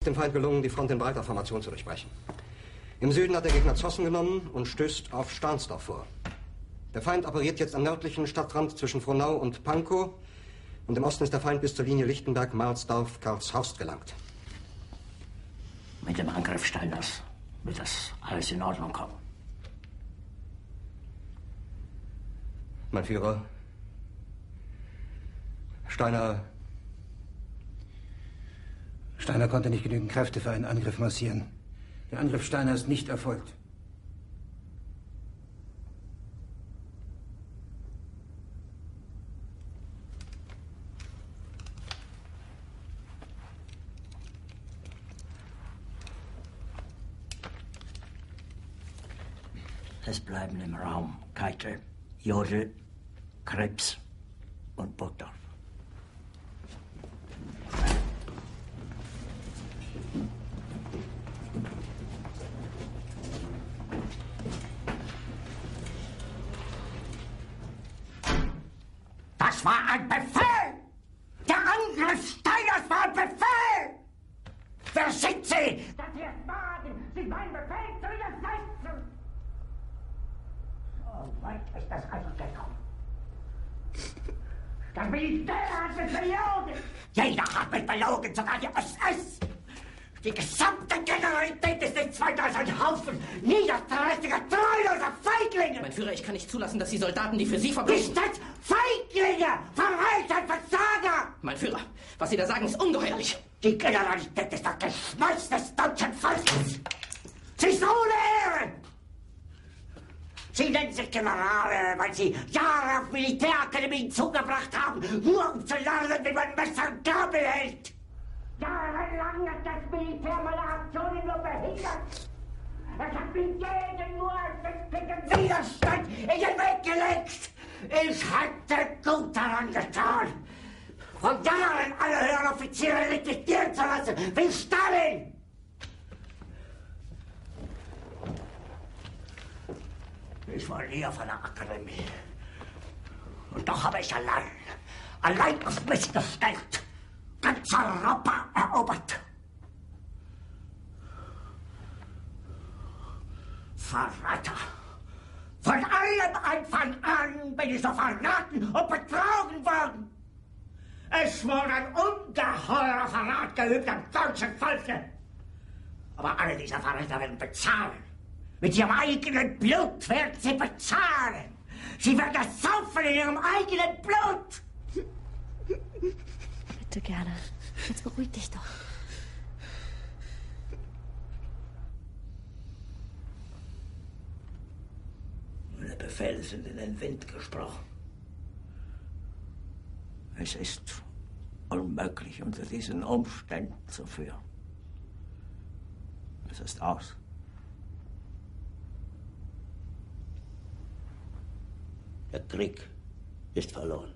Dem Feind gelungen, die Front in breiter Formation zu durchbrechen. Im Süden hat der Gegner Zossen genommen und stößt auf Stahnsdorf vor. Der Feind operiert jetzt am nördlichen Stadtrand zwischen Frohnau und Pankow. Und im Osten ist der Feind bis zur Linie Lichtenberg-Marsdorf-Karlshorst gelangt. Mit dem Angriff Steiners wird das alles in Ordnung kommen. Mein Führer, Steiner konnte nicht genügend Kräfte für einen Angriff massieren. Der Angriff Steiner ist nicht erfolgt. Es bleiben im Raum Keitel, Jodl, Krebs und Burgdorf. Das war ein Befehl! Der Angriff Steiners war ein Befehl! Wer sind Sie, dass Sie es wagen, sich meinen Befehl zu widersetzen? So weit ist das also gekommen. Das Militär hat mich belogen! Jeder hat mich belogen, sogar die SS! Die gesamte Generalität ist nichts weiter als ein Haufen niederträchtiger, treuloser Feiglinge! Mein Führer, ich kann nicht zulassen, dass die Soldaten, die für Sie verbringen... Nicht als Feiglinge! Verreiter, Versager! Mein Führer, was Sie da sagen, ist ungeheuerlich. Die Generalität ist das Geschmeiß des deutschen Volkes! Sie ist ohne Ehre! Sie nennen sich Generale, weil Sie Jahre auf Militärakademien zugebracht haben, nur um zu lernen, wie man Messer und Gabel hält! Jahrelang hat das Militär meine Aktionen nur behindert. Es hat mir jeden nur ersichtlichen Widerstand in den Weg gelegt. Ich hätte gut daran getan, von Jahren alle höheren Offiziere liquidieren zu lassen, wie Stalin. Ich war nie auf einer Akademie. Und doch habe ich allein auf mich gestellt, ganz Europa erobert. Verräter! Von allem Anfang an bin ich so verraten und betrogen worden. Es wurde ein ungeheurer Verrat geübt am deutschen Volke. Aber alle diese Verräter werden bezahlen. Mit ihrem eigenen Blut werden sie bezahlen. Sie werden das saufen in ihrem eigenen Blut. Bitte gerne. Jetzt beruhig dich doch. Meine Befehle sind in den Wind gesprochen. Es ist unmöglich, unter diesen Umständen zu führen. Es ist aus. Der Krieg ist verloren.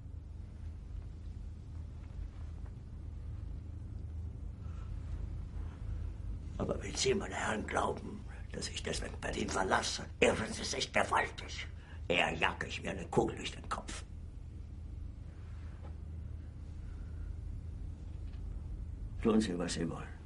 Aber wenn Sie, meine Herren, glauben, dass ich deswegen Berlin verlasse, irren Sie sich gewaltig. Eher jage ich mir eine Kugel durch den Kopf. Tun Sie, was Sie wollen.